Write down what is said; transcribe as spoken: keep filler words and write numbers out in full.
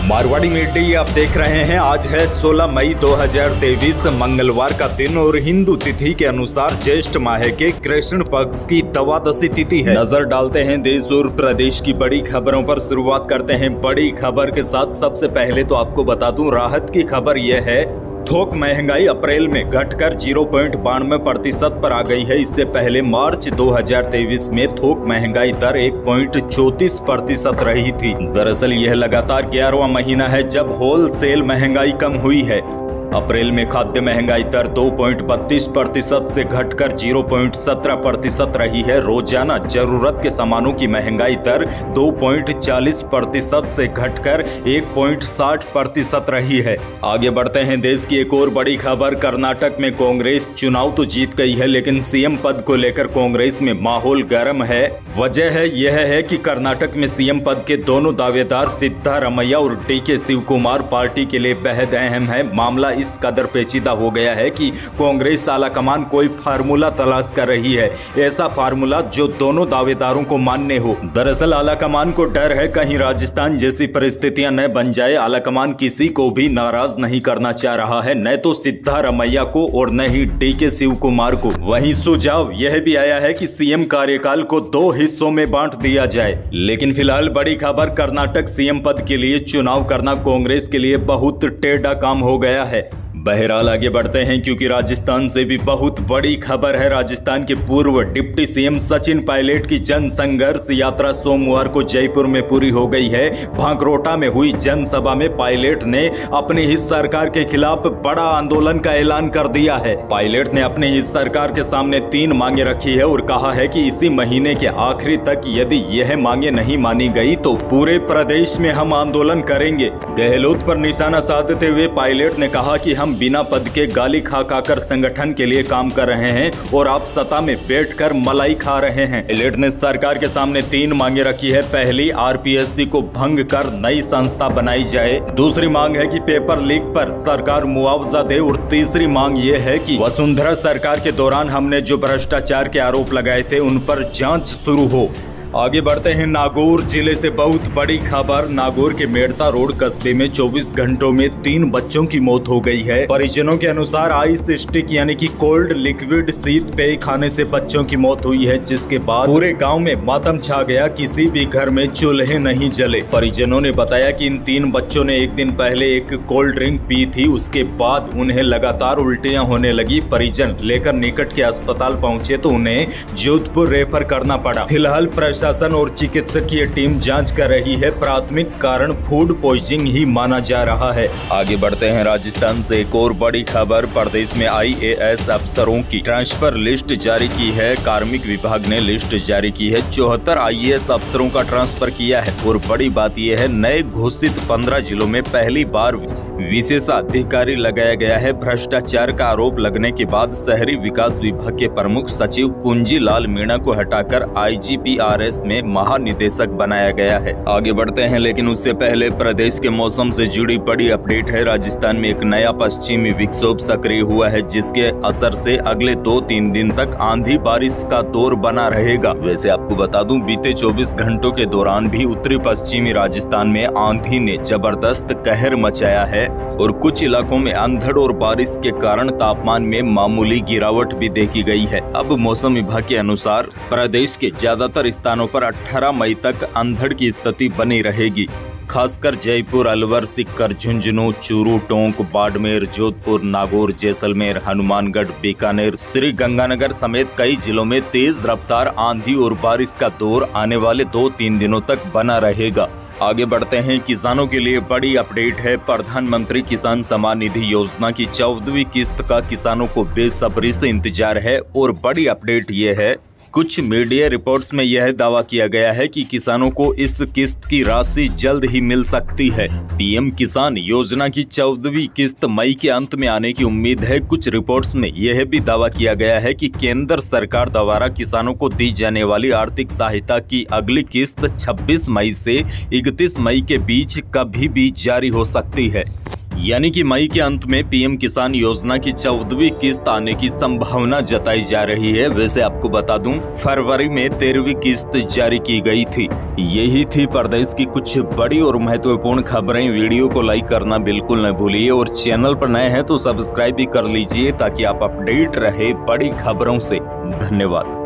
Marwari media आप देख रहे हैं। आज है सोलह मई दो हज़ार तेईस मंगलवार का दिन और हिंदू तिथि के अनुसार ज्येष्ठ माह के कृष्ण पक्ष की द्वादशी तिथि है। नजर डालते हैं देश और प्रदेश की बड़ी खबरों पर। शुरुआत करते हैं बड़ी खबर के साथ। सबसे पहले तो आपको बता दूं, राहत की खबर यह है, थोक महंगाई अप्रैल में घटकर जीरो पॉइंट बानवे प्रतिशत पर आ गई है। इससे पहले मार्च दो हज़ार तेईस में थोक महंगाई दर एक पॉइंट चौंतीस प्रतिशत रही थी। दरअसल यह लगातार ग्यारहवां महीना है जब होलसेल महंगाई कम हुई है। अप्रैल में खाद्य महंगाई दर दो पॉइंट बत्तीस प्रतिशत से घटकर जीरो पॉइंट सत्रह प्रतिशत रही है। रोजाना जरूरत के सामानों की महंगाई दर दो पॉइंट चालीस प्रतिशत से घटकर एक पॉइंट साठ प्रतिशत रही है। आगे बढ़ते हैं देश की एक और बड़ी खबर। कर्नाटक में कांग्रेस चुनाव तो जीत गई है, लेकिन सीएम पद को लेकर कांग्रेस में माहौल गर्म है। वजह है यह है कि कर्नाटक में सीएम पद के दोनों दावेदार सिद्धारमैया और डी के शिव कुमार पार्टी के लिए बेहद अहम है। मामला इस कदर पेचीदा हो गया है कि कांग्रेस आलाकमान कोई फार्मूला तलाश कर रही है, ऐसा फार्मूला जो दोनों दावेदारों को मान्य हो। दरअसल आलाकमान को डर है कहीं राजस्थान जैसी परिस्थितियां न बन जाए। आलाकमान किसी को भी नाराज नहीं करना चाह रहा है, न तो सिद्धारमैया को और न ही डी के शिव कुमार को। वहीं सुझाव यह भी आया है कि सीएम कार्यकाल को दो हिस्सों में बांट दिया जाए। लेकिन फिलहाल बड़ी खबर, कर्नाटक सीएम पद के लिए चुनाव करना कांग्रेस के लिए बहुत टेढ़ा काम हो गया है। बहरहाल आगे बढ़ते हैं, क्योंकि राजस्थान से भी बहुत बड़ी खबर है। राजस्थान के पूर्व डिप्टी सीएम सचिन पायलट की जन संघर्ष यात्रा सोमवार को जयपुर में पूरी हो गई है। भांकरोटा में हुई जनसभा में पायलट ने अपनी ही सरकार के खिलाफ बड़ा आंदोलन का ऐलान कर दिया है। पायलट ने अपनी ही सरकार के सामने तीन मांगे रखी है और कहा है कि इसी महीने के आखिरी तक यदि यह मांगे नहीं मानी गई तो पूरे प्रदेश में हम आंदोलन करेंगे। गहलोत पर निशाना साधते हुए पायलट ने कहा कि हम बिना पद के गाली खा खाकर संगठन के लिए काम कर रहे हैं और आप सत्ता में बैठकर मलाई खा रहे हैं। पायलट ने सरकार के सामने तीन मांगे रखी है। पहली, आरपीएससी को भंग कर नई संस्था बनाई जाए। दूसरी मांग है कि पेपर लीक पर सरकार मुआवजा दे और तीसरी मांग ये है कि वसुंधरा सरकार के दौरान हमने जो भ्रष्टाचार के आरोप लगाए थे उन पर जांच शुरू हो। आगे बढ़ते हैं नागौर जिले से बहुत बड़ी खबर। नागौर के मेड़ता रोड कस्बे में चौबीस घंटों में तीन बच्चों की मौत हो गई है। परिजनों के अनुसार आइस स्टिक यानी कि कोल्ड लिक्विड शीत पेय खाने से बच्चों की मौत हुई है, जिसके बाद पूरे गांव में मातम छा गया। किसी भी घर में चूल्हे नहीं जले। परिजनों ने बताया कि इन तीन बच्चों ने एक दिन पहले एक कोल्ड ड्रिंक पी थी, उसके बाद उन्हें लगातार उल्टियां होने लगी। परिजन लेकर निकट के अस्पताल पहुंचे तो उन्हें जोधपुर रेफर करना पड़ा। फिलहाल प्रशासन और चिकित्सकीय टीम जांच कर रही है। प्राथमिक कारण फूड पॉइजनिंग ही माना जा रहा है। आगे बढ़ते हैं राजस्थान से एक और बड़ी खबर। प्रदेश में आईएएस अफसरों की ट्रांसफर लिस्ट जारी की है। कार्मिक विभाग ने लिस्ट जारी की है। चौहत्तर आईएएस अफसरों का ट्रांसफर किया है और बड़ी बात यह है, नए घोषित पंद्रह जिलों में पहली बार विशेषाधिकारी लगाया गया है। भ्रष्टाचार का आरोप लगने के बाद शहरी विकास विभाग के प्रमुख सचिव कुंजी लाल मीणा को हटाकर आईजीपीआरएस में महानिदेशक बनाया गया है। आगे बढ़ते हैं, लेकिन उससे पहले प्रदेश के मौसम से जुड़ी बड़ी अपडेट है। राजस्थान में एक नया पश्चिमी विक्षोभ सक्रिय हुआ है, जिसके असर से अगले दो तीन दिन तक आंधी बारिश का दौर बना रहेगा। वैसे आपको बता दूं, बीते चौबीस घंटों के दौरान भी उत्तरी पश्चिमी राजस्थान में आंधी ने जबरदस्त कहर मचाया है और कुछ इलाकों में अंधड़ और बारिश के कारण तापमान में मामूली गिरावट भी देखी गई है। अब मौसम विभाग के अनुसार प्रदेश के ज्यादातर स्थानों पर अठारह मई तक अंधड़ की स्थिति बनी रहेगी। खासकर जयपुर, अलवर, सीकर, झुंझुनू, चूरू, टोंक, बाड़मेर, जोधपुर, नागौर, जैसलमेर, हनुमानगढ़, बीकानेर, श्री गंगानगर समेत कई जिलों में तेज रफ्तार आंधी और बारिश का दौर आने वाले दो तीन दिनों तक बना रहेगा। आगे बढ़ते हैं, किसानों के लिए बड़ी अपडेट है। प्रधानमंत्री किसान सम्मान निधि योजना की चौदहवीं किस्त का किसानों को बेसब्री से इंतजार है और बड़ी अपडेट ये है, कुछ मीडिया रिपोर्ट्स में यह दावा किया गया है कि किसानों को इस किस्त की राशि जल्द ही मिल सकती है। पीएम किसान योजना की चौदहवीं किस्त मई के अंत में आने की उम्मीद है। कुछ रिपोर्ट्स में यह भी दावा किया गया है कि केंद्र सरकार द्वारा किसानों को दी जाने वाली आर्थिक सहायता की अगली किस्त छब्बीस मई से इकतीस मई के बीच कभी भी जारी हो सकती है। यानी कि मई के अंत में पीएम किसान योजना की चौदहवीं किस्त आने की संभावना जताई जा रही है। वैसे आपको बता दूं, फरवरी में तेरहवीं किस्त जारी की गई थी। यही थी प्रदेश की कुछ बड़ी और महत्वपूर्ण खबरें। वीडियो को लाइक करना बिल्कुल न भूलिए और चैनल पर नए हैं तो सब्सक्राइब भी कर लीजिए ताकि आप अपडेट रहे बड़ी खबरों से। धन्यवाद।